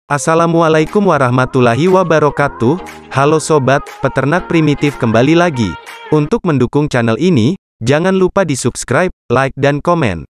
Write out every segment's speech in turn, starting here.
Assalamualaikum warahmatullahi wabarakatuh. Halo sobat, peternak primitif kembali lagi. Untuk mendukung channel ini, jangan lupa di subscribe, like dan komen.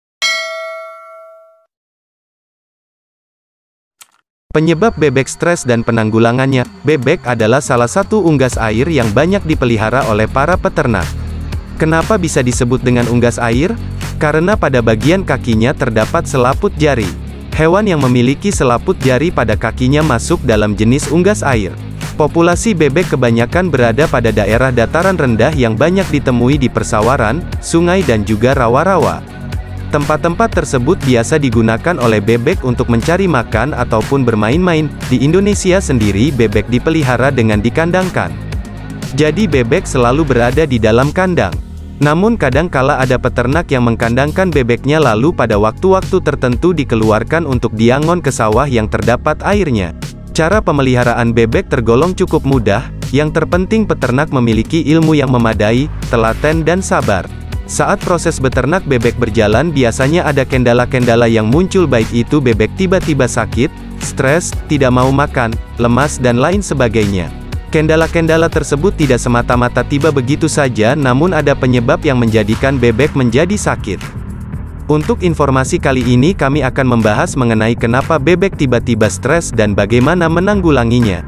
Penyebab bebek stres dan penanggulangannya. Bebek adalah salah satu unggas air yang banyak dipelihara oleh para peternak. Kenapa bisa disebut dengan unggas air? Karena pada bagian kakinya terdapat selaput jari. Hewan yang memiliki selaput jari pada kakinya masuk dalam jenis unggas air. Populasi bebek kebanyakan berada pada daerah dataran rendah yang banyak ditemui di persawaran, sungai dan juga rawa-rawa. Tempat-tempat tersebut biasa digunakan oleh bebek untuk mencari makan ataupun bermain-main. Di Indonesia sendiri bebek dipelihara dengan dikandangkan. Jadi bebek selalu berada di dalam kandang. Namun kadang kala ada peternak yang mengkandangkan bebeknya lalu pada waktu-waktu tertentu dikeluarkan untuk diangon ke sawah yang terdapat airnya. Cara pemeliharaan bebek tergolong cukup mudah, yang terpenting peternak memiliki ilmu yang memadai, telaten dan sabar. Saat proses beternak bebek berjalan biasanya ada kendala-kendala yang muncul baik itu bebek tiba-tiba sakit, stres, tidak mau makan, lemas dan lain sebagainya. Kendala-kendala tersebut tidak semata-mata tiba begitu saja namun ada penyebab yang menjadikan bebek menjadi sakit. Untuk informasi kali ini kami akan membahas mengenai kenapa bebek tiba-tiba stres dan bagaimana menanggulanginya.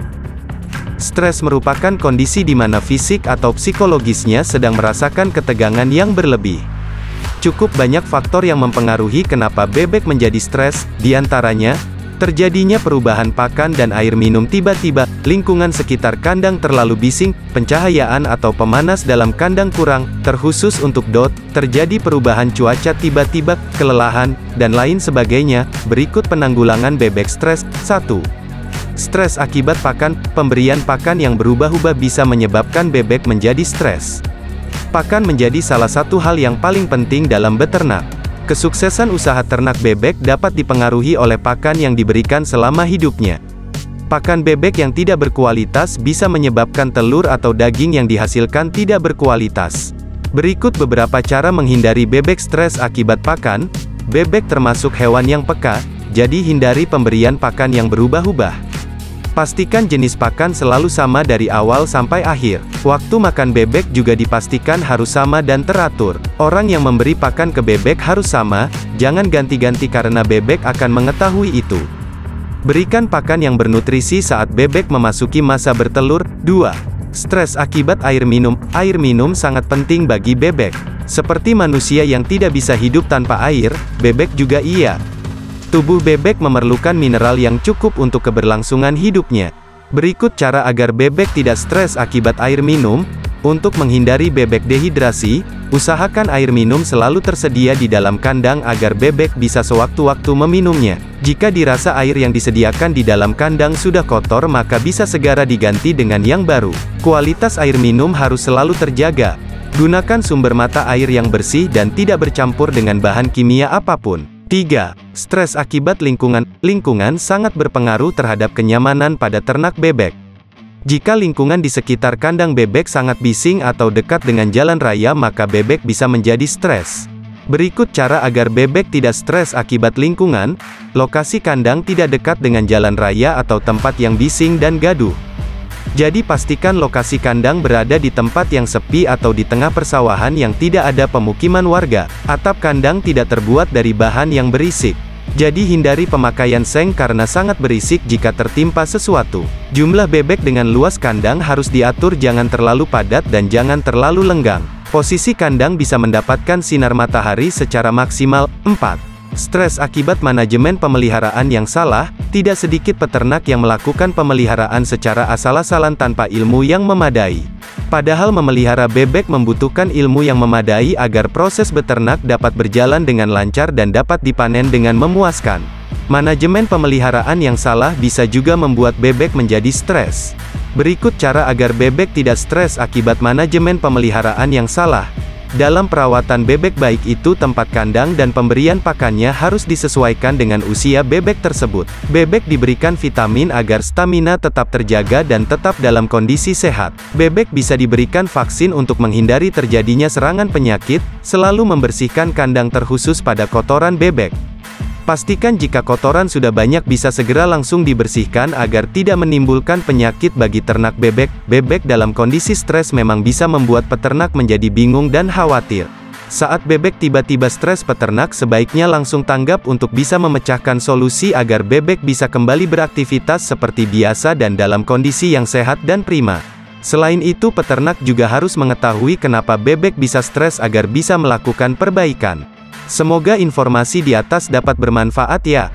Stres merupakan kondisi di mana fisik atau psikologisnya sedang merasakan ketegangan yang berlebih. Cukup banyak faktor yang mempengaruhi kenapa bebek menjadi stres, diantaranya, terjadinya perubahan pakan dan air minum tiba-tiba, lingkungan sekitar kandang terlalu bising, pencahayaan atau pemanas dalam kandang kurang, terkhusus untuk dot, terjadi perubahan cuaca tiba-tiba, kelelahan, dan lain sebagainya. Berikut penanggulangan bebek stres. 1. Stres akibat pakan. Pemberian pakan yang berubah-ubah bisa menyebabkan bebek menjadi stres. Pakan menjadi salah satu hal yang paling penting dalam beternak. Kesuksesan usaha ternak bebek dapat dipengaruhi oleh pakan yang diberikan selama hidupnya. Pakan bebek yang tidak berkualitas bisa menyebabkan telur atau daging yang dihasilkan tidak berkualitas. Berikut beberapa cara menghindari bebek stres akibat pakan. Bebek termasuk hewan yang peka, jadi hindari pemberian pakan yang berubah-ubah. Pastikan jenis pakan selalu sama dari awal sampai akhir. Waktu makan bebek juga dipastikan harus sama dan teratur. Orang yang memberi pakan ke bebek harus sama, jangan ganti-ganti karena bebek akan mengetahui itu. Berikan pakan yang bernutrisi saat bebek memasuki masa bertelur. 2. Stres akibat air minum. Air minum sangat penting bagi bebek. Seperti manusia yang tidak bisa hidup tanpa air, bebek juga iya. Tubuh bebek memerlukan mineral yang cukup untuk keberlangsungan hidupnya. Berikut cara agar bebek tidak stres akibat air minum. Untuk menghindari bebek dehidrasi, usahakan air minum selalu tersedia di dalam kandang agar bebek bisa sewaktu-waktu meminumnya. Jika dirasa air yang disediakan di dalam kandang sudah kotor maka bisa segera diganti dengan yang baru. Kualitas air minum harus selalu terjaga. Gunakan sumber mata air yang bersih dan tidak bercampur dengan bahan kimia apapun. 3. Stres akibat lingkungan. Lingkungan sangat berpengaruh terhadap kenyamanan pada ternak bebek. Jika lingkungan di sekitar kandang bebek sangat bising atau dekat dengan jalan raya maka bebek bisa menjadi stres. Berikut cara agar bebek tidak stres akibat lingkungan. Lokasi kandang tidak dekat dengan jalan raya atau tempat yang bising dan gaduh. Jadi pastikan lokasi kandang berada di tempat yang sepi atau di tengah persawahan yang tidak ada pemukiman warga. Atap kandang tidak terbuat dari bahan yang berisik. Jadi hindari pemakaian seng karena sangat berisik jika tertimpa sesuatu. Jumlah bebek dengan luas kandang harus diatur, jangan terlalu padat dan jangan terlalu lenggang. Posisi kandang bisa mendapatkan sinar matahari secara maksimal. 4. Stres akibat manajemen pemeliharaan yang salah. Tidak sedikit peternak yang melakukan pemeliharaan secara asal-asalan tanpa ilmu yang memadai. Padahal memelihara bebek membutuhkan ilmu yang memadai agar proses beternak dapat berjalan dengan lancar dan dapat dipanen dengan memuaskan. Manajemen pemeliharaan yang salah bisa juga membuat bebek menjadi stres. Berikut cara agar bebek tidak stres akibat manajemen pemeliharaan yang salah. Dalam perawatan bebek baik itu tempat kandang dan pemberian pakannya harus disesuaikan dengan usia bebek tersebut. Bebek diberikan vitamin agar stamina tetap terjaga dan tetap dalam kondisi sehat. Bebek bisa diberikan vaksin untuk menghindari terjadinya serangan penyakit, selalu membersihkan kandang terkhusus pada kotoran bebek. Pastikan jika kotoran sudah banyak bisa segera langsung dibersihkan agar tidak menimbulkan penyakit bagi ternak bebek. Bebek dalam kondisi stres memang bisa membuat peternak menjadi bingung dan khawatir. Saat bebek tiba-tiba stres, peternak sebaiknya langsung tanggap untuk bisa memecahkan solusi agar bebek bisa kembali beraktivitas seperti biasa dan dalam kondisi yang sehat dan prima. Selain itu, peternak juga harus mengetahui kenapa bebek bisa stres agar bisa melakukan perbaikan. Semoga informasi di atas dapat bermanfaat ya.